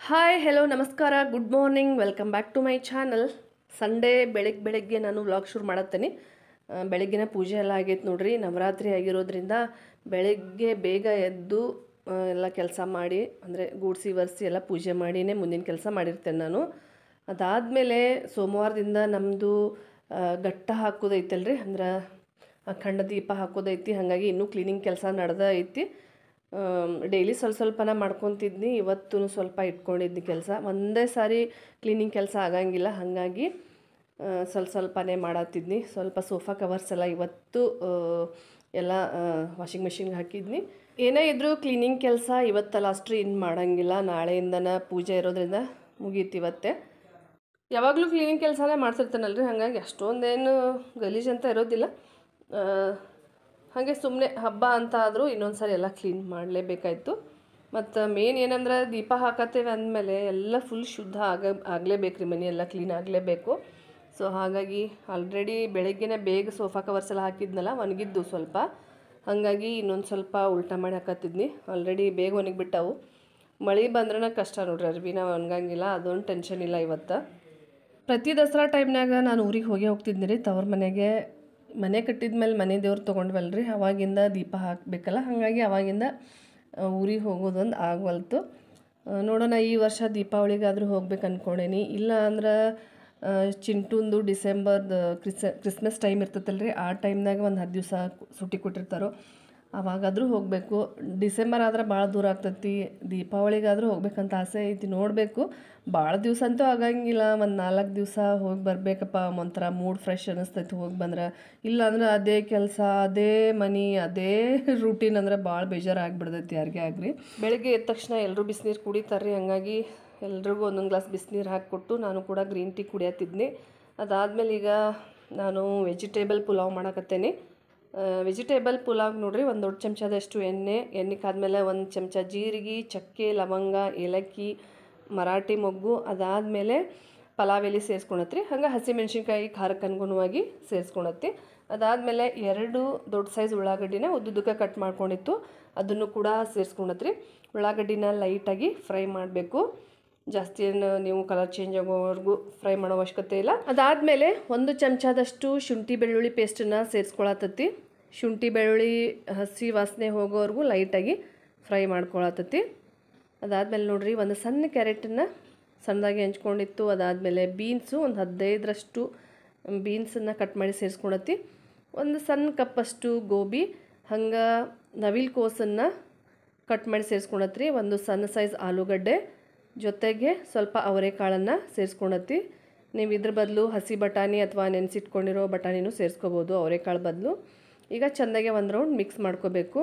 Hi hello ನಮಸ್ಕಾರ good morning welcome back to my channel. Sunday ಬೆಳಗ್ಗೆ ನಾನು vlog ಶುರು ಮಾಡತ್ತೇನೆ. ಬೆಳಗ್ಗಿನ ಪೂಜೆ ಎಲ್ಲ ಆಗೈತೆ ನೋಡ್ರಿ. ನವರಾತ್ರಿ ಆಗಿರೋದ್ರಿಂದ ಬೆಳಗ್ಗೆ ಬೇಗ ಎದ್ದು ಎಲ್ಲ ಕೆಲಸ ಮಾಡಿ ಅಂದರೆ ಗೂಡ್ಸಿ ವರ್ಸಿ ಎಲ್ಲ ಪೂಜೆ ಮಾಡಿನೇ ಮುಂದಿನ ಕೆಲಸ ಮಾಡಿರ್ತೇನೆ ನಾನು. ಅದಾದಮೇಲೆ ಸೋಮವಾರದಿಂದ ನಮ್ಮದು ಘಟ್ಟ ಹಾಕೋದೈತಲ್ರಿ, ಅಂದ್ರೆ ಅಖಂಡ ದೀಪ ಹಾಕೋದೈತಿ. ಹಾಗಾಗಿ ಇನ್ನೂ ಕ್ಲೀನಿಂಗ್ ಕೆಲಸ ನಡೆದ ಐತಿ. ಡೈಲಿ ಸ್ವಲ್ಪನ ಮಾಡ್ಕೊತಿದ್ನಿ. ಇವತ್ತು ಸ್ವಲ್ಪ ಇಟ್ಕೊಂಡಿದ್ನಿ ಕೆಲಸ. ಒಂದೇ ಸಾರಿ ಕ್ಲೀನಿಂಗ್ ಕೆಲಸ ಆಗಂಗಿಲ್ಲ, ಹಾಗಾಗಿ ಸ್ವಲ್ಪನೇ ಮಾಡತ್ತಿದ್ನಿ. ಸ್ವಲ್ಪ ಸೋಫಾ ಕವರ್ಸ್ ಎಲ್ಲ ಇವತ್ತು ಎಲ್ಲ ವಾಷಿಂಗ್ ಮೆಷಿನ್ಗೆ ಹಾಕಿದ್ನಿ. ಏನೇ ಇದ್ರೂ ಕ್ಲೀನಿಂಗ್ ಕೆಲಸ ಇವತ್ತಲ್ಲ ಅಷ್ಟು ಇನ್ನು ಮಾಡೋಂಗಿಲ್ಲ. ನಾಳೆಯಿಂದನ ಪೂಜೆ ಇರೋದ್ರಿಂದ ಮುಗೀತು ಇವತ್ತೇ. ಯಾವಾಗಲೂ ಕ್ಲೀನಿಂಗ್ ಕೆಲಸನೇ ಮಾಡ್ತಿರ್ತಾನಲ್ರಿ, ಹಾಗಾಗಿ ಅಷ್ಟೊಂದೇನು ಗಲೀಜು ಅಂತ ಇರೋದಿಲ್ಲ. ಹಾಗೆ ಸುಮ್ಮನೆ ಹಬ್ಬ ಅಂತ ಆದರೂ ಇನ್ನೊಂದು ಸಾರಿ ಎಲ್ಲ ಕ್ಲೀನ್ ಮಾಡಲೇಬೇಕಾಯ್ತು. ಮತ್ತು ಮೇನ್ ಏನಂದ್ರೆ ದೀಪ ಹಾಕತ್ತೇವೆ ಅಂದಮೇಲೆ ಎಲ್ಲ ಫುಲ್ ಶುದ್ಧ ಆಗಲೇಬೇಕು ರೀ, ಮನೆ ಎಲ್ಲ ಕ್ಲೀನ್ ಆಗಲೇಬೇಕು. ಸೊ ಹಾಗಾಗಿ ಆಲ್ರೆಡಿ ಬೆಳಗ್ಗೆನೇ ಬೇಗ ಸೋಫಾ ಕವರ್ಸ್ ಎಲ್ಲ ಹಾಕಿದ್ನಲ್ಲ, ಒಣಗಿದ್ದು ಸ್ವಲ್ಪ. ಹಾಗಾಗಿ ಇನ್ನೊಂದು ಸ್ವಲ್ಪ ಉಲ್ಟಾ ಮಾಡಿ ಹಾಕತ್ತಿದ್ನಿ. ಆಲ್ರೆಡಿ ಬೇಗ ಒಣಗಿಬಿಟ್ಟವು. ಮಳೆ ಬಂದ್ರೆ ಕಷ್ಟ ನೋಡ್ರಿ, ಅರ್ವಿನ ಒಣಗಂಗಿಲ್ಲ. ಅದೊಂದು ಟೆನ್ಷನ್ ಇಲ್ಲ ಇವತ್ತು. ಪ್ರತಿ ದಸರಾ ಟೈಮ್ನಾಗ ನಾನು ಊರಿಗೆ ಹೋಗ್ತಿದ್ನಿ ರೀ, ತವ್ರ ಮನೆಗೆ. ಮನೆ ಕಟ್ಟಿದ ಮೇಲೆ ಮನೆ ದೇವ್ರು ತೊಗೊಂಡ್ವಲ್ರಿ, ಅವಾಗಿಂದ ದೀಪ ಹಾಕಬೇಕಲ್ಲ, ಹಾಗಾಗಿ ಅವಾಗಿಂದ ಊರಿಗೆ ಹೋಗೋದೊಂದು ಆಗವಲ್ತು. ನೋಡೋಣ ಈ ವರ್ಷ ದೀಪಾವಳಿಗಾದರೂ ಹೋಗ್ಬೇಕು ಅಂದ್ಕೊಂಡೇನಿ. ಇಲ್ಲ ಅಂದ್ರೆ ಚಿಂಟುಂದು ಡಿಸೆಂಬರ್ದು ಕ್ರಿಸ್ಮಸ್ ಟೈಮ್ ಇರ್ತೈತಲ್ರಿ, ಆ ಟೈಮ್ನಾಗ ಒಂದು 10 ದಿವಸ ಸುಟ್ಟಿ ಕೊಟ್ಟಿರ್ತಾರೋ, ಅವಾಗಾದರೂ ಹೋಗಬೇಕು. ಡಿಸೆಂಬರ್ ಆದ್ರೆ ಭಾಳ ದೂರ ಆಗ್ತೈತಿ. ದೀಪಾವಳಿಗಾದರೂ ಹೋಗ್ಬೇಕಂತ ಆಸೆ ಐತಿ, ನೋಡಬೇಕು. ಭಾಳ ದಿವಸ ಅಂತೂ ಆಗಂಗಿಲ್ಲ, ಒಂದು 4 ದಿವಸ ಹೋಗಿ ಬರಬೇಕಪ್ಪ. ಒಂಥರ ಮೂಡ್ ಫ್ರೆಶ್ ಅನ್ನಿಸ್ತೈತಿ ಹೋಗಿ ಬಂದ್ರೆ. ಇಲ್ಲಾಂದ್ರೆ ಅದೇ ಕೆಲಸ, ಅದೇ ಮನೆ, ಅದೇ ರೂಟೀನ್ ಅಂದ್ರೆ ಭಾಳ ಬೇಜಾರು ಆಗಿಬಿಡ್ತೈತಿ ಯಾರಿಗೇ ಆಗಲಿ. ಬೆಳಗ್ಗೆ ಎದ್ದ ತಕ್ಷಣ ಎಲ್ಲರೂ ಬಿಸಿನೀರು ಕುಡಿತಾರೆ, ಹಾಗಾಗಿ ಎಲ್ರಿಗೂ ಒಂದೊಂದು ಗ್ಲಾಸ್ ಬಿಸಿನೀರು ಹಾಕಿಕೊಟ್ಟು ನಾನು ಕೂಡ ಗ್ರೀನ್ ಟೀ ಕುಡಿಯತ್ತಿದ್ನಿ. ಅದಾದಮೇಲೆ ಈಗ ನಾನು ವೆಜಿಟೇಬಲ್ ಪುಲಾವ್ ಮಾಡಕತ್ತೇನೆ. ವೆಜಿಟೇಬಲ್ ಪುಲಾವ್ ನೋಡ್ರಿ, ಒಂದು ದೊಡ್ಡ ಚಮಚದಷ್ಟು ಎಣ್ಣೆ ಕಾದ್ಮೇಲೆ 1 ಚಮಚ ಜೀರಿಗೆ, ಚಕ್ಕೆ, ಲವಂಗ, ಏಲಕ್ಕಿ, ಮರಾಠಿ ಮೊಗ್ಗು, ಅದಾದಮೇಲೆ ಪಲಾವ್ ಎಲೆ ಸೇರಿಸ್ಕೊಳತ್ರಿ. ಹಂಗೆ ಹಸಿಮೆಣ್ಸಿನ್ಕಾಯಿ ಖಾರಕ್ಕೆ ಅನುಗುಣವಾಗಿ ಸೇರಿಸ್ಕೊಳತ್ತಿ. ಅದಾದಮೇಲೆ 2 ದೊಡ್ಡ ಸೈಜ್ ಉಳ್ಳಾಗಡ್ಡಿನ ಉದ್ದುದಕ್ಕೆ ಕಟ್ ಮಾಡ್ಕೊಂಡಿತ್ತು, ಅದನ್ನು ಕೂಡ ಸೇರಿಸ್ಕೊಳತ್ರಿ. ಉಳ್ಳಾಗಡ್ಡಿನ ಲೈಟಾಗಿ ಫ್ರೈ ಮಾಡಬೇಕು. ಜಾಸ್ತಿ ಏನು ನೀವು ಕಲರ್ ಚೇಂಜ್ ಆಗೋವರೆಗೂ ಫ್ರೈ ಮಾಡೋ ಅವಶ್ಯಕತೆ ಇಲ್ಲ. ಅದಾದಮೇಲೆ 1 ಚಮಚದಷ್ಟು ಶುಂಠಿ ಬೆಳ್ಳುಳ್ಳಿ ಪೇಸ್ಟನ್ನು ಸೇರಿಸ್ಕೊಳತತಿ. ಶುಂಠಿ ಬೆಳ್ಳುಳ್ಳಿ ಹಸಿ ವಾಸನೆ ಹೋಗೋವರೆಗೂ ಲೈಟಾಗಿ ಫ್ರೈ ಮಾಡ್ಕೊಳತತಿ. ಅದಾದಮೇಲೆ ನೋಡ್ರಿ, ಒಂದು ಸಣ್ಣ ಕ್ಯಾರೆಟನ್ನು ಸಣ್ಣದಾಗಿ ಹೆಂಚ್ಕೊಂಡಿತ್ತು. ಅದಾದಮೇಲೆ ಬೀನ್ಸು ಒಂದು 15ರಷ್ಟು ಬೀನ್ಸನ್ನು ಕಟ್ ಮಾಡಿ ಸೇರಿಸ್ಕೊಳತ್ತಿ. ಒಂದು ಸಣ್ಣ ಕಪ್ಪಷ್ಟು ಗೋಬಿ, ಹಂಗೆ ನವಿಲು ಕೋಸನ್ನು ಕಟ್ ಮಾಡಿ ಸೇರಿಸ್ಕೊಳತ್ರಿ. ಒಂದು ಸಣ್ಣ ಸೈಜ್ ಆಲೂಗಡ್ಡೆ, ಜೊತೆಗೆ ಸ್ವಲ್ಪ ಅವರೆಕಾಳನ್ನು ಸೇರಿಸ್ಕೊಳತ್ತಿ. ನೀವು ಇದ್ರ ಬದಲು ಹಸಿ ಬಟಾಣಿ ಅಥವಾ ನೆನೆಸಿಟ್ಕೊಂಡಿರೋ ಬಟಾಣಿನೂ ಸೇರಿಸ್ಕೋಬೋದು ಅವರೆಕಾಳು ಬದಲು. ಈಗ ಚೆಂದಾಗೆ ಒಂದು ರೌಂಡ್ ಮಿಕ್ಸ್ ಮಾಡ್ಕೋಬೇಕು,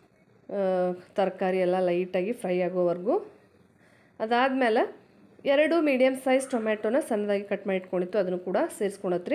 ತರಕಾರಿ ಎಲ್ಲ ಲೈಟಾಗಿ ಫ್ರೈ ಆಗೋವರೆಗೂ. ಅದಾದಮೇಲೆ 2 ಮೀಡಿಯಮ್ ಸೈಜ್ ಟೊಮ್ಯಾಟೊನ ಸಣ್ಣದಾಗಿ ಕಟ್ ಮಾಡಿ ಇಟ್ಕೊಂಡಿತ್ತು, ಅದನ್ನು ಕೂಡ ಸೇರಿಸ್ಕೊಳತ್ರಿ.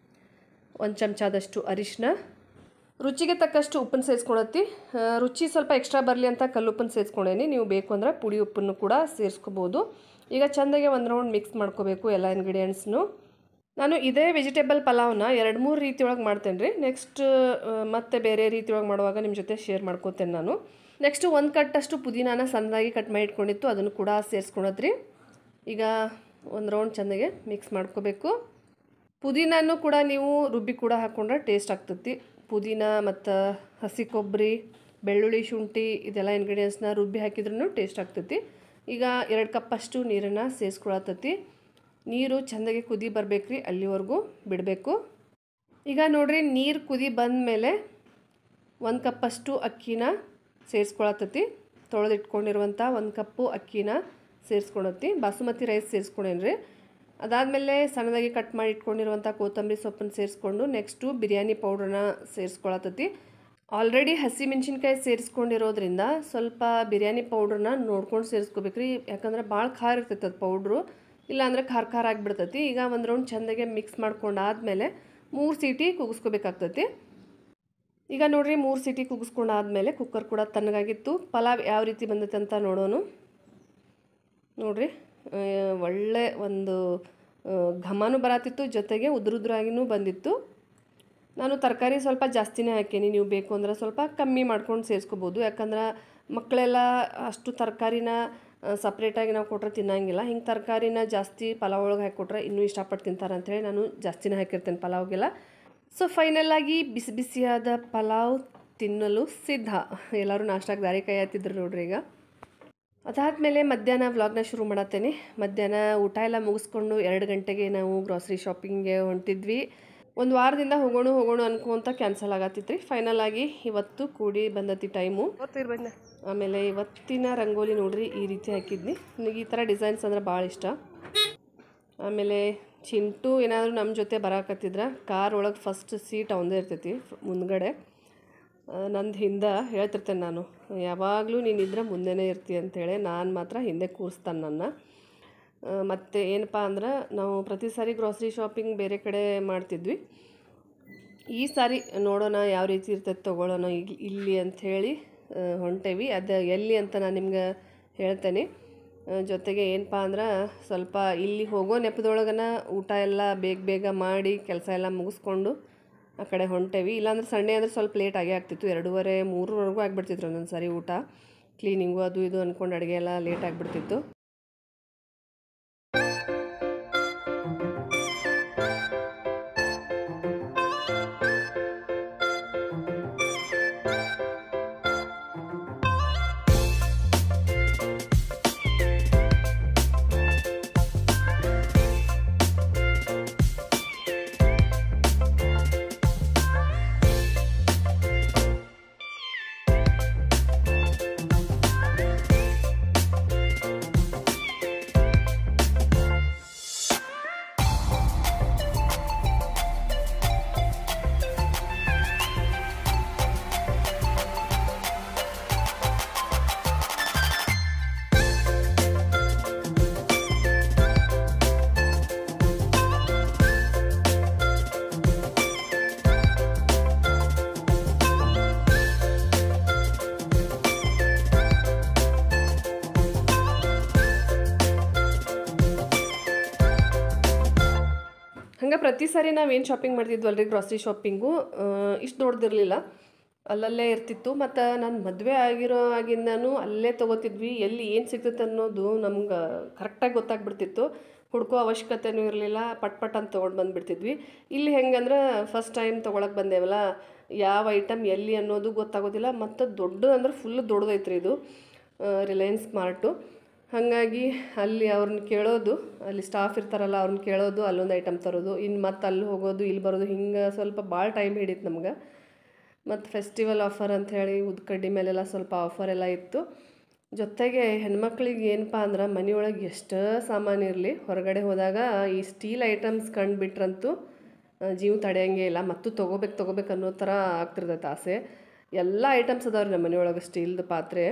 1 ಚಮಚದಷ್ಟು ಅರಿಶಿನ, ರುಚಿಗೆ ತಕ್ಕಷ್ಟು ಉಪ್ಪನ್ನು ಸೇರಿಸ್ಕೊಳತ್ತಿ. ರುಚಿ ಸ್ವಲ್ಪ ಎಕ್ಸ್ಟ್ರಾ ಬರಲಿ ಅಂತ ಕಲ್ಲುಪ್ಪನ್ನು ಸೇರಿಸ್ಕೊಂಡೇನಿ. ನೀವು ಬೇಕು ಅಂದ್ರೆ ಪುಡಿ ಉಪ್ಪನ್ನು ಕೂಡ ಸೇರಿಸ್ಕೋಬೋದು. ಈಗ ಚೆಂದಾಗೆ ಒಂದು ರೌಂಡ್ ಮಿಕ್ಸ್ ಮಾಡ್ಕೋಬೇಕು ಎಲ್ಲ ಇಂಗ್ರೀಡಿಯೆಂಟ್ಸ್ನು. ನಾನು ಇದೇ ವೆಜಿಟೇಬಲ್ ಪಲಾವ್ನ 2-3 ರೀತಿಯೊಳಗೆ ಮಾಡ್ತೇನೆ ರೀ. ನೆಕ್ಸ್ಟ್ ಮತ್ತೆ ಬೇರೆ ರೀತಿಯೊಳಗೆ ಮಾಡುವಾಗ ನಿಮ್ಮ ಜೊತೆ ಶೇರ್ ಮಾಡ್ಕೋತೇನೆ ನಾನು. ನೆಕ್ಸ್ಟು 1 ಕಟ್ಟಷ್ಟು ಪುದೀನಾನ ಸಣ್ಣದಾಗಿ ಕಟ್ ಮಾಡಿ ಇಟ್ಕೊಂಡಿತ್ತು, ಅದನ್ನು ಕೂಡ ಸೇರಿಸ್ಕೊಳತ್ರಿ. ಈಗ ಒಂದು ರೌಂಡ್ ಚೆಂದಾಗೆ ಮಿಕ್ಸ್ ಮಾಡ್ಕೋಬೇಕು. ಪುದೀನೂ ಕೂಡ ನೀವು ರುಬ್ಬಿ ಕೂಡ ಹಾಕ್ಕೊಂಡ್ರೆ ಟೇಸ್ಟ್ ಆಗ್ತೈತಿ. ಪುದೀನ ಮತ್ತು ಹಸಿ ಕೊಬ್ಬರಿ, ಬೆಳ್ಳುಳ್ಳಿ, ಶುಂಠಿ ಇದೆಲ್ಲ ಇಂಗ್ರೀಡಿಯೆಂಟ್ಸ್ನ ರುಬ್ಬಿ ಹಾಕಿದ್ರೂ ಟೇಸ್ಟ್ ಆಗ್ತೈತಿ. ಈಗ 2 ಕಪ್ಪಷ್ಟು ನೀರನ್ನು ಸೇರಿಸ್ಕೊಳತತಿ. ನೀರು ಚೆಂದಾಗಿ ಕುದಿ ಬರಬೇಕ್ರಿ, ಅಲ್ಲಿವರೆಗೂ ಬಿಡಬೇಕು. ಈಗ ನೋಡ್ರಿ, ನೀರು ಕುದಿ ಬಂದ ಮೇಲೆ 1 ಕಪ್ಪಷ್ಟು ಅಕ್ಕಿನ ಸೇರಿಸ್ಕೊಳತತಿ. ತೊಳೆದಿಟ್ಕೊಂಡಿರುವಂಥ 1 ಕಪ್ಪು ಅಕ್ಕಿನ ಸೇರಿಸ್ಕೊಳತ್ತಿ. ಬಾಸುಮತಿ ರೈಸ್ ಸೇರಿಸ್ಕೊಂಡೇನ್ರಿ. ಅದಾದಮೇಲೆ ಸಣ್ಣದಾಗಿ ಕಟ್ ಮಾಡಿ ಇಟ್ಕೊಂಡಿರುವಂಥ ಕೊತ್ತಂಬರಿ ಸೊಪ್ಪನ್ನು ಸೇರಿಸ್ಕೊಂಡು ನೆಕ್ಸ್ಟು ಬಿರಿಯಾನಿ ಪೌಡ್ರನ್ನ ಸೇರಿಸ್ಕೊಳತತಿ. ಆಲ್ರೆಡಿ ಹಸಿ ಮೆಣಸಿನ್ಕಾಯಿ ಸೇರಿಸ್ಕೊಂಡಿರೋದ್ರಿಂದ ಸ್ವಲ್ಪ ಬಿರಿಯಾನಿ ಪೌಡ್ರನ್ನ ನೋಡ್ಕೊಂಡು ಸೇರಿಸ್ಕೋಬೇಕ್ರಿ, ಯಾಕಂದ್ರೆ ಭಾಳ ಖಾರ ಇರ್ತೈತೆ ಅದು ಪೌಡ್ರು. ಇಲ್ಲಾಂದರೆ ಖಾರ ಆಗಿಬಿಡ್ತೈತಿ. ಈಗ ಒಂದು ರೌಂಡ್ ಚೆಂದಾಗೆ ಮಿಕ್ಸ್ ಮಾಡ್ಕೊಂಡಾದ್ಮೇಲೆ 3 ಸೀಟಿ ಕೂಗಿಸ್ಕೋಬೇಕಾಗ್ತೈತಿ. ಈಗ ನೋಡ್ರಿ, 3 ಸೀಟಿ ಕೂಗಿಸ್ಕೊಂಡಾದ್ಮೇಲೆ ಕುಕ್ಕರ್ ಕೂಡ ತಣ್ಣಗಾಗಿತ್ತು. ಪಲಾವ್ ಯಾವ ರೀತಿ ಬಂದೈತೆ ಅಂತ ನೋಡೋಣ. ನೋಡ್ರಿ, ಒಳ್ಳೆ ಒಂದು ಘಮನೂ ಬರತ್ತಿತ್ತು, ಜೊತೆಗೆ ಉದುರಾಗಿನೂ ಬಂದಿತ್ತು. ನಾನು ತರಕಾರಿ ಸ್ವಲ್ಪ ಜಾಸ್ತಿನೇ ಹಾಕೀನಿ, ನೀವು ಬೇಕು ಅಂದ್ರೆ ಸ್ವಲ್ಪ ಕಮ್ಮಿ ಮಾಡ್ಕೊಂಡು ಸೇರಿಸ್ಕೋಬೋದು. ಯಾಕಂದ್ರೆ ಮಕ್ಕಳೆಲ್ಲ ಅಷ್ಟು ತರಕಾರಿನ ಸಪ್ರೇಟಾಗಿ ನಾವು ಕೊಟ್ಟರೆ ತಿನ್ನಂಗಿಲ್ಲ. ಹಿಂಗೆ ತರಕಾರಿನ ಜಾಸ್ತಿ ಪಲಾವ್ ಒಳಗೆ ಹಾಕಿಕೊಟ್ರೆ ಇನ್ನೂ ಇಷ್ಟಪಟ್ಟು ತಿಂತಾರೆ ಅಂಥೇಳಿ ನಾನು ಜಾಸ್ತಿನೇ ಹಾಕಿರ್ತೇನೆ ಪಲಾವ್ಗೆಲ್ಲ. ಸೊ ಫೈನಲಾಗಿ ಬಿಸಿ ಬಿಸಿಯಾದ ಪಲಾವ್ ತಿನ್ನಲು ಸಿದ್ಧ. ಎಲ್ಲರೂ ನಾಷ್ಟಾಗಿ ದಾರಿ ಕೈ ಹತ್ತಿದ್ರು ನೋಡ್ರಿ ಈಗ. ಅದಾದಮೇಲೆ ಮಧ್ಯಾಹ್ನ ವ್ಲಾಗ್ನ ಶುರು ಮಾಡತ್ತೇನೆ. ಮಧ್ಯಾಹ್ನ ಊಟ ಎಲ್ಲ ಮುಗಿಸ್ಕೊಂಡು 2 ಗಂಟೆಗೆ ನಾವು ಗ್ರಾಸರಿ ಶಾಪಿಂಗ್ಗೆ ಹೊಂಟಿದ್ವಿ. ಒಂದು ವಾರದಿಂದ ಹೋಗೋಣ ಅನ್ಕೊಂತ ಕ್ಯಾನ್ಸಲ್ ಆಗತ್ತಿತ್ತು ರೀ. ಫೈನಲ್ ಆಗಿ ಇವತ್ತು ಕೂಡಿ ಬಂದತಿ ಟೈಮು. ಆಮೇಲೆ ಇವತ್ತಿನ ರಂಗೋಲಿ ನೋಡ್ರಿ ಈ ರೀತಿ ಹಾಕಿದ್ನಿ. ನನಗೆ ಈ ಥರ ಡಿಸೈನ್ಸ್ ಅಂದ್ರೆ ಭಾಳ ಇಷ್ಟ. ಆಮೇಲೆ ಚಿಂಟು ಏನಾದರೂ ನಮ್ಮ ಜೊತೆ ಬರಾಕತ್ತಿದ್ರೆ ಕಾರ್ ಒಳಗೆ ಫಸ್ಟ್ ಸೀಟ್ ಅವಂದೇ ಇರ್ತೈತಿ ಮುಂದ್ಗಡೆ. ನಂದು ಹಿಂದೆ ಹೇಳ್ತಿರ್ತೇನೆ ನಾನು, ಯಾವಾಗಲೂ ನೀನಿದ್ರೆ ಮುಂದೆನೇ ಇರ್ತೀಯ ಅಂಥೇಳಿ. ನಾನು ಮಾತ್ರ ಹಿಂದೆ ಕೂರಿಸ್ತಾನೆ ನನ್ನ. ಮತ್ತು ಏನಪ್ಪ ಅಂದ್ರೆ ನಾವು ಪ್ರತಿ ಸಾರಿ ಗ್ರಾಸರಿ ಶಾಪಿಂಗ್ ಬೇರೆ ಕಡೆ ಮಾಡ್ತಿದ್ವಿ. ಈ ಸಾರಿ ನೋಡೋಣ ಯಾವ ರೀತಿ ಇರ್ತೈತೆ ತೊಗೊಳ್ಳೋಣ ಇಲ್ಲಿ ಅಂಥೇಳಿ ಹೊಂಟೇವಿ. ಅದು ಎಲ್ಲಿ ಅಂತ ನಾನು ನಿಮ್ಗೆ ಹೇಳ್ತೇನೆ. ಜೊತೆಗೆ ಏನಪ್ಪ ಅಂದ್ರೆ ಸ್ವಲ್ಪ ಇಲ್ಲಿ ಹೋಗೋ ನೆಪದೊಳಗನ ಊಟ ಎಲ್ಲ ಬೇಗ ಮಾಡಿ ಕೆಲಸ ಎಲ್ಲ ಮುಗಿಸ್ಕೊಂಡು ಆ ಕಡೆ ಹೊಂಟೇವಿ. ಇಲ್ಲಾಂದ್ರೆ ಸಂಡೇ ಅಂದರೆ ಸ್ವಲ್ಪ ಲೇಟ್ ಆಗೇ ಆಗ್ತಿತ್ತು. 2:30 3ವರೆಗೂ ಆಗಿಬಿಡ್ತಿತ್ತು ಒಂದೊಂದು ಸಾರಿ ಊಟ. ಕ್ಲೀನಿಂಗು ಅದು ಇದು ಅಂದ್ಕೊಂಡು ಅಡುಗೆ ಎಲ್ಲ ಲೇಟ್ ಆಗಿಬಿಡ್ತಿತ್ತು. ಹಂಗೆ ಪ್ರತಿ ಸಾರಿ ನಾವೇನು ಶಾಪಿಂಗ್ ಮಾಡ್ತಿದ್ವಲ್ರಿ ಗ್ರಾಸರಿ ಶಾಪಿಂಗು ಇಷ್ಟು ದೊಡ್ಡದಿರಲಿಲ್ಲ, ಅಲ್ಲಲ್ಲೇ ಇರ್ತಿತ್ತು. ಮತ್ತು ನಾನು ಮದುವೆ ಆಗಿಂದನೂ ಅಲ್ಲೇ ತೊಗೋತಿದ್ವಿ. ಎಲ್ಲಿ ಏನು ಸಿಗ್ತೈತೆ ಅನ್ನೋದು ನಮ್ಗೆ ಕರೆಕ್ಟಾಗಿ ಗೊತ್ತಾಗ್ಬಿಡ್ತಿತ್ತು. ಹುಡ್ಕೋ ಅವಶ್ಯಕತೆಯೂ ಇರಲಿಲ್ಲ, ಪಟ್ ಅಂತ ತೊಗೊಂಡು ಬಂದುಬಿಡ್ತಿದ್ವಿ. ಇಲ್ಲಿ ಹೆಂಗಂದ್ರೆ ಫಸ್ಟ್ ಟೈಮ್ ತೊಗೊಳಕ್ಕೆ ಬಂದೇವಲ್ಲ, ಯಾವ ಐಟಮ್ ಎಲ್ಲಿ ಅನ್ನೋದು ಗೊತ್ತಾಗೋದಿಲ್ಲ. ಮತ್ತು ದೊಡ್ಡ ಅಂದ್ರೆ ಫುಲ್ ದೊಡ್ಡದೈತ್ರಿ ಇದು ರಿಲಯನ್ಸ್ ಮಾರ್ಟು. ಹಾಗಾಗಿ ಅಲ್ಲಿ ಅವ್ರನ್ನ ಕೇಳೋದು, ಅಲ್ಲಿ ಸ್ಟಾಫ್ ಇರ್ತಾರಲ್ಲ ಅವ್ರನ್ನ ಕೇಳೋದು, ಅಲ್ಲೊಂದು ಐಟಮ್ ತರೋದು, ಇನ್ನು ಮತ್ತೆ ಅಲ್ಲಿ ಹೋಗೋದು ಇಲ್ಲಿ ಬರೋದು, ಹಿಂಗೆ ಸ್ವಲ್ಪ ಭಾಳ ಟೈಮ್ ಹಿಡಿತು ನಮ್ಗೆ. ಮತ್ತು ಫೆಸ್ಟಿವಲ್ ಆಫರ್ ಅಂಥೇಳಿ ಉದ್ಕಡ್ಡಿ ಮೇಲೆಲ್ಲ ಸ್ವಲ್ಪ ಆಫರ್ ಎಲ್ಲ ಇತ್ತು. ಜೊತೆಗೆ ಹೆಣ್ಮಕ್ಳಿಗೆ ಏನಪ್ಪ ಅಂದ್ರೆ ಮನೆಯೊಳಗೆ ಎಷ್ಟೇ ಸಾಮಾನು ಇರಲಿ, ಹೊರಗಡೆ ಹೋದಾಗ ಈ ಸ್ಟೀಲ್ ಐಟಮ್ಸ್ ಕಂಡುಬಿಟ್ರಂತೂ ಜೀವ ತಡೆಯೋಂಗೇ ಇಲ್ಲ. ಮತ್ತು ತೊಗೋಬೇಕು ಅನ್ನೋ ಥರ ಆಗ್ತಿರ್ತೈತೆ ಆಸೆ. ಎಲ್ಲ ಐಟಮ್ಸ್ ಅದಾವ್ರಿ ನಮ್ಮ ಮನೆಯೊಳಗೆ ಸ್ಟೀಲ್ದು ಪಾತ್ರೆ.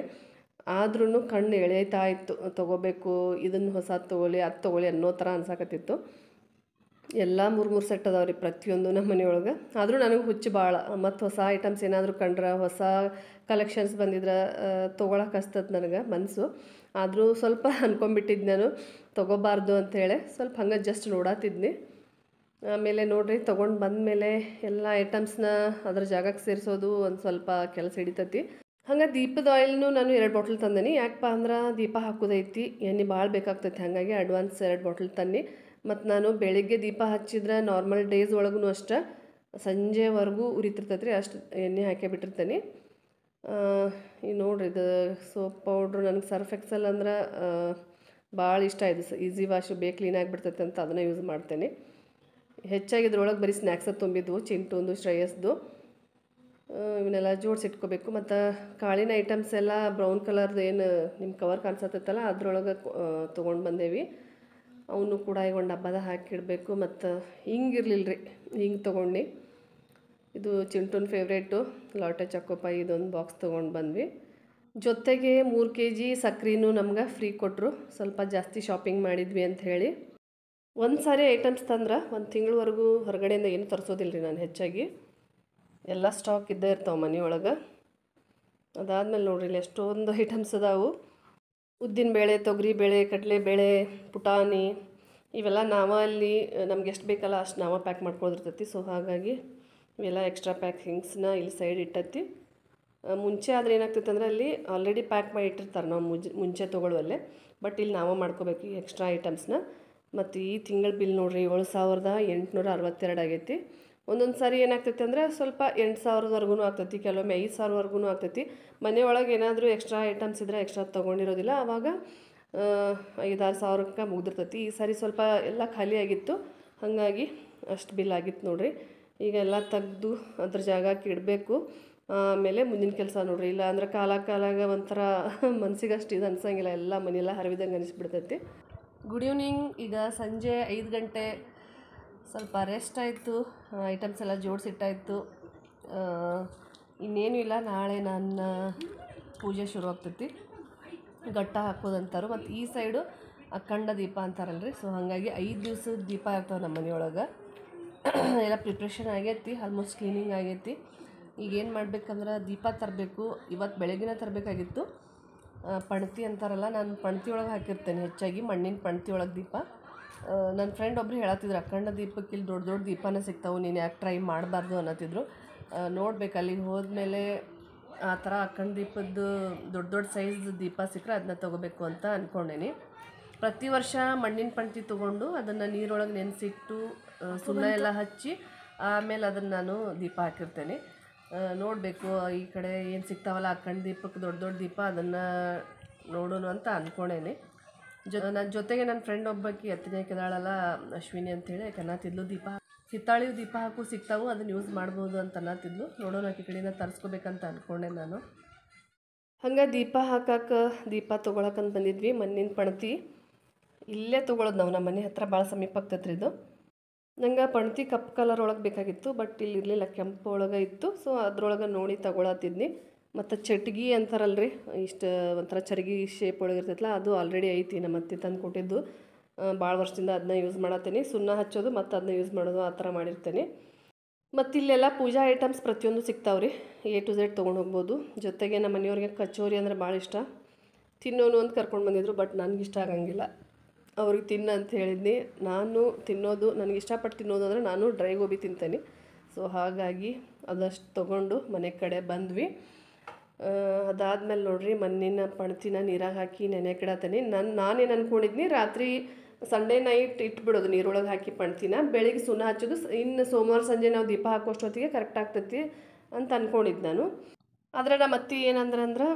ಆದ್ರೂ ಕಣ್ಣು ಎಳೆಯ್ತಾ ಇತ್ತು, ತೊಗೋಬೇಕು, ಇದನ್ನು ಹೊಸದು ತೊಗೊಳ್ಳಿ ಅದು ತೊಗೊಳ್ಳಿ ಅನ್ನೋ ಥರ ಅನ್ಸಾಕತ್ತಿತ್ತು. ಎಲ್ಲ 3 ಸೆಟ್ ಅದಾವ್ರಿ ಪ್ರತಿಯೊಂದು ನಮ್ಮ ಮನೆಯೊಳಗೆ. ಆದರೂ ನನಗೆ ಹುಚ್ಚು ಭಾಳ. ಮತ್ತು ಹೊಸ ಐಟಮ್ಸ್ ಏನಾದರೂ ಕಂಡ್ರೆ, ಹೊಸ ಕಲೆಕ್ಷನ್ಸ್ ಬಂದಿದ್ರೆ ತೊಗೊಳಕ್ಕೆ ಹಸ್ತದ ನನಗೆ ಮನಸ್ಸು. ಆದರೂ ಸ್ವಲ್ಪ ಅಂದ್ಕೊಂಬಿಟ್ಟಿದ್ದು ನಾನು ತೊಗೋಬಾರ್ದು ಅಂಥೇಳಿ ಸ್ವಲ್ಪ ಹಂಗೆ ಜಸ್ಟ್ ನೋಡತ್ತಿದ್ನಿ. ಆಮೇಲೆ ನೋಡಿರಿ ತೊಗೊಂಡು ಬಂದಮೇಲೆ ಎಲ್ಲ ಐಟಮ್ಸ್ನ ಅದ್ರ ಜಾಗಕ್ಕೆ ಸೇರಿಸೋದು ಒಂದು ಸ್ವಲ್ಪ ಕೆಲಸ ಹಿಡಿತೈತಿ. ಹಂಗೆ ದೀಪದ ಆಯಿಲ್ನು ನಾನು 2 ಬಾಟಲ್ ತಂದೇನಿ. ಯಾಕಪ್ಪ ಅಂದ್ರೆ ದೀಪ ಹಾಕೋದೈತಿ, ಎಣ್ಣೆ ಭಾಳ ಬೇಕಾಗ್ತೈತಿ. ಹಾಗಾಗಿ ಅಡ್ವಾನ್ಸ್ 2 ಬಾಟಲ್ ತನ್ನಿ. ಮತ್ತು ನಾನು ಬೆಳಿಗ್ಗೆ ದೀಪ ಹಚ್ಚಿದ್ರೆ ನಾರ್ಮಲ್ ಡೇಸ್ ಒಳಗೂ ಅಷ್ಟೇ ಸಂಜೆವರೆಗೂ ಉರಿತಿರ್ತೈತೆ ರೀ, ಅಷ್ಟು ಎಣ್ಣೆ ಹಾಕೇ ಬಿಟ್ಟಿರ್ತೇನೆ. ಈಗ ನೋಡಿರಿ ಇದು ಸೋಪ್ ಪೌಡ್ರು ನನಗೆ ಸರ್ಫ್ ಎಕ್ಸೆಲ್ ಅಂದ್ರೆ ಭಾಳ ಇಷ್ಟ. ಇದು ಈಸಿ ವಾಶು ಬೇಗ ಕ್ಲೀನ್ ಆಗಿಬಿಡ್ತೈತೆ ಅಂತ ಅದನ್ನು ಯೂಸ್ ಮಾಡ್ತೇನೆ. ಹೆಚ್ಚಾಗಿ ಇದ್ರೊಳಗೆ ಬರೀ ಸ್ನ್ಯಾಕ್ಸ ತುಂಬಿದ್ವು, ಚಿಂಟುಂದು ಶ್ರೇಯಸ್ದು. ಇವನ್ನೆಲ್ಲ ಜೋಡಿಸಿಟ್ಕೋಬೇಕು. ಮತ್ತು ಕಾಳಿನ ಐಟಮ್ಸ್ ಎಲ್ಲ ಬ್ರೌನ್ ಕಲರ್ದು ಏನು ನಿಮ್ಮ ಕವರ್ ಕಾಣಿಸತ್ತೈತಲ್ಲ ಅದ್ರೊಳಗೆ ತೊಗೊಂಡು ಬಂದೇವಿ. ಅವನು ಕೂಡ ಈಗ ಒಂದು ಡಬ್ಬದ ಹಾಕಿಡಬೇಕು. ಮತ್ತು ಹಿಂಗಿರ್ಲಿಲ್ಲ ರೀ, ಹಿಂಗೆ ತೊಗೊಂಡು ಇದು ಚಿಂಟುನ ಫೇವ್ರೇಟು ಲಾಟೆ ಚಾಕೋಪಾಯಿ, ಇದೊಂದು ಬಾಕ್ಸ್ ತೊಗೊಂಡು ಬಂದ್ವಿ. ಜೊತೆಗೆ 3 kg ಸಕ್ಕರೆನೂ ನಮ್ಗೆ ಫ್ರೀ ಕೊಟ್ಟರು. ಸ್ವಲ್ಪ ಜಾಸ್ತಿ ಶಾಪಿಂಗ್ ಮಾಡಿದ್ವಿ ಅಂತ ಹೇಳಿ. ಒಂದು ಸಾರಿ ಐಟಮ್ಸ್ ತಂದ್ರೆ 1 ತಿಂಗಳವರೆಗೂ ಹೊರಗಡೆಯಿಂದ ಏನು ತರಿಸೋದಿಲ್ಲ ರೀ ನಾನು. ಹೆಚ್ಚಾಗಿ ಎಲ್ಲ ಸ್ಟಾಕ್ ಇದ್ದೇ ಇರ್ತಾವೆ ಮನೆಯೊಳಗೆ. ಅದಾದಮೇಲೆ ನೋಡ್ರಿ ಇಲ್ಲಿ ಎಷ್ಟೊಂದು ಐಟಮ್ಸ್ ಅದಾವು. ಉದ್ದಿನಬೇಳೆ, ತೊಗರಿಬೇಳೆ, ಕಡಲೆಬೇಳೆ, ಪುಟಾಣಿ ಇವೆಲ್ಲ ಅಲ್ಲಿ ನಮ್ಗೆ ಎಷ್ಟು ಬೇಕಲ್ಲ ಅಷ್ಟು ಪ್ಯಾಕ್ ಮಾಡ್ಕೊಳ್ದಿರ್ತೈತಿ. ಸೊ ಹಾಗಾಗಿ ಇವೆಲ್ಲ ಎಕ್ಸ್ಟ್ರಾ ಪ್ಯಾಕಿಂಗ್ಸ್ನ ಇಲ್ಲಿ ಸೈಡ್ ಇಟ್ಟೈತಿ. ಮುಂಚೆ ಆದರೆ ಏನಾಗ್ತೈತೆ ಅಂದರೆ ಅಲ್ಲಿ ಆಲ್ರೆಡಿ ಪ್ಯಾಕ್ ಮಾಡಿ ಇಟ್ಟಿರ್ತಾರೆ ನಾವು ಮುಂಚೆ ತೊಗೊಳ್ಳುವಲ್ಲೇ. ಬಟ್ ಇಲ್ಲಿ ನಾವು ಮಾಡ್ಕೋಬೇಕು ಈ ಎಕ್ಸ್ಟ್ರಾ ಐಟಮ್ಸ್ನ. ಮತ್ತು ಈ ತಿಂಗಳ ಬಿಲ್ ನೋಡಿರಿ 7,862 ಆಗೈತಿ. ಒಂದೊಂದು ಸಾರಿ ಏನಾಗ್ತೈತೆ ಅಂದರೆ ಸ್ವಲ್ಪ 8,000ವರೆಗೂ ಆಗ್ತೈತಿ, ಕೆಲವೊಮ್ಮೆ 5,000ವರೆಗೂ ಆಗ್ತೈತಿ. ಮನೆಯೊಳಗೆ ಏನಾದರೂ ಎಕ್ಸ್ಟ್ರಾ ಐಟಮ್ಸ್ ಇದ್ದರೆ ಎಕ್ಸ್ಟ್ರಾ ತೊಗೊಂಡಿರೋದಿಲ್ಲ, ಆವಾಗ 5-6 ಸಾವಿರಕ್ಕೆ ಮುಗ್ದಿರ್ತೈತಿ. ಈ ಸಾರಿ ಸ್ವಲ್ಪ ಎಲ್ಲ ಖಾಲಿ ಆಗಿತ್ತು, ಹಾಗಾಗಿ ಅಷ್ಟು ಬಿಲ್ ಆಗಿತ್ತು ನೋಡಿರಿ. ಈಗ ಎಲ್ಲ ತೆಗೆದು ಅದ್ರ ಜಾಗಕ್ಕೆ ಇಡಬೇಕು. ಆಮೇಲೆ ಮುಂದಿನ ಕೆಲಸ ನೋಡಿರಿ. ಇಲ್ಲ ಅಂದ್ರೆ ಕಾಲಾಗ ಒಂಥರ ಮನ್ಸಿಗೆ ಅಷ್ಟು ಇದು ಅನ್ಸಂಗಿಲ್ಲ, ಎಲ್ಲ ಮನೆಯೆಲ್ಲ ಹರಿವಿದಂಗೆ ಅನಿಸ್ಬಿಡ್ತೈತಿ. Good evening. ಈಗ ಸಂಜೆ 5 ಗಂಟೆ. ಸ್ವಲ್ಪ ರೆಸ್ಟ್ ಆಯಿತು, ಐಟಮ್ಸ್ ಎಲ್ಲ ಜೋಡಿಸಿಟ್ಟಾಯಿತು. ಇನ್ನೇನು ಇಲ್ಲ, ನಾಳೆ ನನ್ನ ಪೂಜೆ ಶುರು ಆಗ್ತೈತಿ. ಘಟ್ಟ ಹಾಕೋದಂತಾರು. ಮತ್ತು ಈ ಸೈಡು ಅಖಂಡ ದೀಪ ಅಂತಾರಲ್ರಿ, ಸೊ ಹಾಗಾಗಿ 5 ದಿವ್ಸದ ದೀಪ ಇರ್ತಾವೆ ನಮ್ಮ ಮನೆಯೊಳಗೆ. ಎಲ್ಲ ಪ್ರಿಪ್ರೇಷನ್ ಆಗೈತಿ, ಆಲ್ಮೋಸ್ಟ್ ಕ್ಲೀನಿಂಗ್ ಆಗೈತಿ. ಈಗೇನು ಮಾಡ್ಬೇಕಂದ್ರೆ ದೀಪ ತರಬೇಕು. ಇವತ್ತು ಬೆಳಗ್ಗಿನ ತರಬೇಕಾಗಿತ್ತು. ಪಣತಿ ಅಂತಾರಲ್ಲ, ನಾನು ಪಣತಿ ಒಳಗೆ ಹಾಕಿರ್ತೇನೆ ಹೆಚ್ಚಾಗಿ, ಮಣ್ಣಿನ ಪಣತಿ ಒಳಗೆ ದೀಪ. ನನ್ನ ಫ್ರೆಂಡ್ ಒಬ್ರು ಹೇಳತ್ತಿದ್ರು ಅಖಂಡ ದೀಪಕ್ಕೆ ಇಲ್ಲಿ ದೊಡ್ಡ ದೊಡ್ಡ ದೀಪನ ಸಿಗ್ತಾವೆ, ನೀನು ಯಾಕೆ ಟ್ರೈ ಮಾಡಬಾರ್ದು ಅನ್ನತ್ತಿದ್ರು. ನೋಡ್ಬೇಕು ಅಲ್ಲಿಗೆ ಹೋದ್ಮೇಲೆ ಆ ಥರ ಅಖಂಡ ದೀಪದ್ದು ದೊಡ್ಡ ಸೈಜ್ ದೀಪ ಸಿಕ್ಕರೆ ಅದನ್ನ ತೊಗೋಬೇಕು ಅಂತ ಅಂದ್ಕೊಂಡೇನಿ. ಪ್ರತಿ ವರ್ಷ ಮಣ್ಣಿನ ಪಣತಿ ತೊಗೊಂಡು ಅದನ್ನು ನೀರೊಳಗೆ ನೆನೆಸಿಟ್ಟು ಸುಣ್ಣ ಎಲ್ಲ ಹಚ್ಚಿ ಆಮೇಲೆ ಅದನ್ನು ನಾನು ದೀಪ ಹಾಕಿರ್ತೇನೆ. ನೋಡಬೇಕು ಈ ಕಡೆ ಏನು ಸಿಗ್ತಾವಲ್ಲ ಅಖಂಡ ದೀಪಕ್ಕೆ ದೊಡ್ಡ ದೀಪ, ಅದನ್ನು ನೋಡೋಣ ಅಂತ ಅಂದ್ಕೊಂಡೇನಿ. ನನ್ನ ಜೊತೆಗೆ ನನ್ನ ಫ್ರೆಂಡ್ ಒಬ್ಬಾಕಿ ಎತ್ತಿನೇಕಿದಾಳಲ್ಲ, ಅಶ್ವಿನಿ ಅಂಥೇಳಿ, ಅನ್ನತ್ತಿದ್ಲು ದೀಪ ಹಿತ್ತಾಳಿ ದೀಪ ಹಾಕು ಸಿಗ್ತಾವು, ಅದನ್ನು ಯೂಸ್ ಮಾಡ್ಬೋದು ಅಂತ ಅನ್ನತ್ತಿದ್ಲು. ನೋಡೋಣ ಆಕೆ ಕಡೆಯಿಂದ ತರಿಸ್ಕೋಬೇಕಂತ ಅಂದ್ಕೊಂಡೆ ನಾನು. ಹಂಗೆ ದೀಪ ಹಾಕಕ್ಕೆ ದೀಪ ತೊಗೊಳಕಂತ ಬಂದಿದ್ವಿ. ಮಣ್ಣಿನ ಪಣತಿ ಇಲ್ಲೇ ತೊಗೊಳೋದು ನಾವು, ನಮ್ಮ ಮನೆ ಹತ್ರ ಭಾಳ ಸಮೀಪ ಆಗ್ತೈತ್ರಿ ಇದು. ನಂಗೆ ಪಣತಿ ಕಪ್ ಕಲರ್ ಒಳಗೆ ಬೇಕಾಗಿತ್ತು, ಬಟ್ ಇಲ್ಲಿ ಇರಲಿಲ್ಲ, ಕೆಂಪು ಒಳಗೆ ಇತ್ತು. ಸೊ ಅದ್ರೊಳಗೆ ನೋಡಿ ತಗೊಳತ್ತಿದ್ನಿ. ಮತ್ತು ಚಟ್ಗಿ ಅಂತಾರಲ್ರಿ, ಇಷ್ಟು ಒಂಥರ ಚರ್ಗಿ ಶೇಪ್ ಒಳಗೆ ಇರ್ತೈತಲ್ಲ, ಅದು ಆಲ್ರೆಡಿ ಐತಿ, ನಮ್ಮ ಅತ್ತೆ ತಂದು ಕೊಟ್ಟಿದ್ದು. ಭಾಳ ವರ್ಷದಿಂದ ಅದನ್ನ ಯೂಸ್ ಮಾಡತ್ತೀನಿ. ಸುಣ್ಣ ಹಚ್ಚೋದು ಮತ್ತು ಅದನ್ನ ಯೂಸ್ ಮಾಡೋದು ಆ ಥರ ಮಾಡಿರ್ತೇನೆ. ಮತ್ತು ಇಲ್ಲೆಲ್ಲ ಪೂಜಾ ಐಟಮ್ಸ್ ಪ್ರತಿಯೊಂದು ಸಿಗ್ತಾವ್ರಿ, A to Z ತೊಗೊಂಡು ಹೋಗ್ಬೋದು. ಜೊತೆಗೆ ನಮ್ಮ ಮನೆಯವ್ರಿಗೆ ಕಚೋರಿ ಅಂದರೆ ಭಾಳ ಇಷ್ಟ. ತಿನ್ನೋನು ಅಂತ ಕರ್ಕೊಂಡು ಬಂದಿದ್ರು, ಬಟ್ ನನಗಿಷ್ಟ ಆಗಂಗಿಲ್ಲ. ಅವ್ರಿಗೆ ತಿನ್ನ ಅಂತ ಹೇಳಿದ್ನಿ. ನಾನು ತಿನ್ನೋದು, ನನಗೆ ಇಷ್ಟಪಟ್ಟು ತಿನ್ನೋದು ಅಂದರೆ ನಾನು ಡ್ರೈ ಗೋಬಿ ತಿಂತೇನೆ. ಸೊ ಹಾಗಾಗಿ ಅದಷ್ಟು ತೊಗೊಂಡು ಮನೆ ಕಡೆ ಬಂದ್ವಿ. ಅದಾದಮೇಲೆ ನೋಡಿರಿ, ಮಣ್ಣಿನ ಪಣತಿನ ನೀರಾಗ ಹಾಕಿ ನೆನೆಕಿಡತ್ತೇನೆ. ನಾನೇನು ಅಂದ್ಕೊಂಡಿದ್ನಿ, ರಾತ್ರಿ ಸಂಡೇ ನೈಟ್ ಇಟ್ಬಿಡೋದು ನೀರೊಳಗೆ ಹಾಕಿ ಪಣತಿನ, ಬೆಳಿಗ್ಗೆ ಸುಣ್ಣ ಹಚ್ಚೋದು. ಇನ್ನು ಸೋಮವಾರ ಸಂಜೆ ನಾವು ದೀಪ ಹಾಕೋಷ್ಟೊತ್ತಿಗೆ ಕರೆಕ್ಟ್ ಆಗ್ತೈತಿ ಅಂತ ಅಂದ್ಕೊಂಡಿದ್ದು ನಾನು. ಆದರೆ ನಮ್ಮ ಅತ್ತೆ ಏನಂದ್ರೆ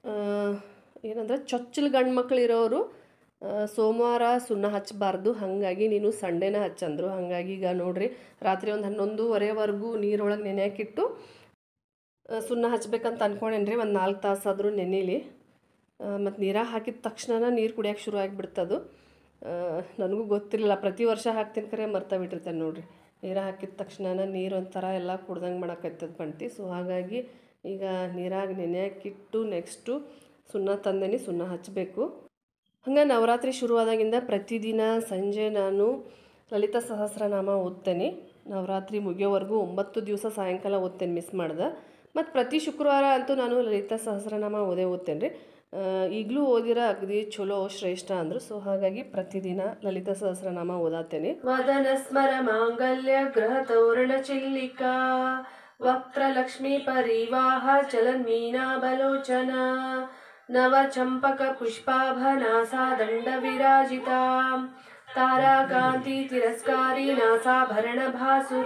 ಚೊಚ್ಚಲು ಗಂಡು ಮಕ್ಳು ಇರೋರು ಸೋಮವಾರ ಸುಣ್ಣ ಹಚ್ಚಬಾರ್ದು, ಹಾಗಾಗಿ ನೀನು ಸಂಡೇನ ಹಚ್ಚಂದ್ರು. ಹಾಗಾಗಿ ಈಗ ನೋಡಿರಿ, ರಾತ್ರಿ ಒಂದು 11:30ವರೆಗೂ ನೀರೊಳಗೆ ನೆನೆಯಾಕಿಟ್ಟು ಸುಣ್ಣ ಹಚ್ಬೇಕಂತ ಅಂದ್ಕೊಂಡೇನ್ರಿ. ಒಂದು 4 ತಾಸಾದರೂ ನೆನೆಲಿ. ಮತ್ತು ನೀರಾಗ ಹಾಕಿದ ತಕ್ಷಣ ನೀರು ಕುಡಿಯೋಕೆ ಶುರು ಆಗಿಬಿಡ್ತದು. ನನಗೂ ಗೊತ್ತಿರಲಿಲ್ಲ, ಪ್ರತಿ ವರ್ಷ ಹಾಕ್ತೀನಿ ಕರೆ ಮರ್ತಾ ಬಿಟ್ಟಿರ್ತೇನೆ ನೋಡಿರಿ. ನೀರಾಗ ಹಾಕಿದ ತಕ್ಷಣ ನೀರು ಒಂಥರ ಎಲ್ಲ ಕುಡ್ದಂಗೆ ಮಾಡೋಕೈತದ ಪಣತಿ. ಸೊ ಹಾಗಾಗಿ ಈಗ ನೀರಾಗ ನೆನೆಯಾಕಿಟ್ಟು ನೆಕ್ಸ್ಟು ಸುಣ್ಣ ತಂದೇನಿ, ಸುಣ್ಣ ಹಚ್ಚಬೇಕು. ಹಂಗೆ ನವರಾತ್ರಿ ಶುರುವಾದಾಗಿಂದ ಪ್ರತಿದಿನ ಸಂಜೆ ನಾನು ಲಲಿತಾ ಸಹಸ್ರನಾಮ ಓದ್ತೇನೆ. ನವರಾತ್ರಿ ಮುಗಿಯೋವರೆಗೂ 9 ದಿವಸ ಸಾಯಂಕಾಲ ಓದ್ತೇನೆ, ಮಿಸ್ ಮಾಡ್ದೆ. ಮತ್ತು ಪ್ರತಿ ಶುಕ್ರವಾರ ಅಂತೂ ನಾನು ಲಲಿತಾ ಸಹಸ್ರನಾಮ ಓದ್ತೇನೆ ರೀ. ಈಗಲೂ ಓದಿರೋ ಅಗದಿ ಚಲೋ ಶ್ರೇಷ್ಠ ಅಂದರು. ಸೊ ಹಾಗಾಗಿ ಪ್ರತಿದಿನ ಲಲಿತಾ ಸಹಸ್ರನಾಮ ಓದಾತೇನೆ. ವದನ ಸ್ಮರ ಮಾಂಗಲ್ಯ ಗ್ರಹ ತೋರಣ ಚಿಲ್ಲಿಕಾ ವಕ್ರ ಲಕ್ಷ್ಮೀ ಪರಿವಾಹ ಚಲನ್ಮೀನಾ ಬಲೋಚನ ನವ ಚಂಪಕ ಪುಷ್ಪಾಭನಾಸಾ ದಂಡ ವಿರಾಜಿತಾ ತಾರಾಕಾಂತಿ ತಿರಸ್ಕಾರಿ ನಾಸಾಭರಣ ಭಾಸುರ.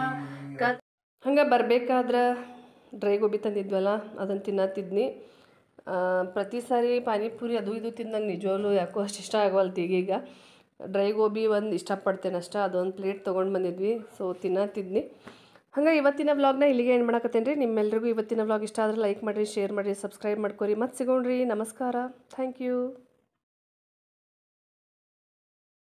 ಹಂಗೆ ಬರಬೇಕಾದ್ರೆ ಡ್ರೈ ಗೋಬಿ ತಂದಿದ್ವಲ್ಲ, ಅದನ್ನು ತಿನ್ನತ್ತಿದ್ನಿ. ಪ್ರತಿ ಸಾರಿ ಪಾನಿಪುರಿ ಅದು ಇದು ತಿಂದಂಗೆ ನಿಜವಾಗ್ಲೂ ಯಾಕೋ ಅಷ್ಟು ಇಷ್ಟ ಆಗವಲ್ತು. ಈಗೀಗ ಡ್ರೈ ಗೋಬಿ ಒಂದು ಇಷ್ಟಪಡ್ತೇನೆ ಅಷ್ಟೇ. ಅದೊಂದು ಪ್ಲೇಟ್ ತೊಗೊಂಡು ಬಂದಿದ್ವಿ, ಸೊ ತಿನ್ನತ್ತಿದ್ನಿ. ಹಂಗೆ ಇವತ್ತಿನ ವ್ಲಾಗ್ನ ಇಲ್ಲಿಗೆ ಏನು ಮಾಡಕತ್ತೇನೆ ರೀ. ನಿಮ್ಮೆಲ್ಲರಿಗೂ ಇವತ್ತಿನ ವ್ಲಾಗ್ ಇಷ್ಟ ಆದರೆ ಲೈಕ್ ಮಾಡಿರಿ, ಶೇರ್ ಮಾಡಿರಿ, ಸಬ್ಸ್ಕ್ರೈಬ್ ಮಾಡ್ಕೊರಿ. ಮತ್ತೆ ಸಿಗೋಣ್ರಿ. ನಮಸ್ಕಾರ. Thank you.